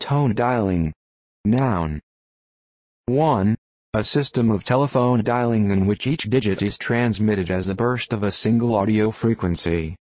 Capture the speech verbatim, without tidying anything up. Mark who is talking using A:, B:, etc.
A: Tone dialing. Noun. one. A system of telephone dialing in which each digit is transmitted as a burst of a single audio frequency.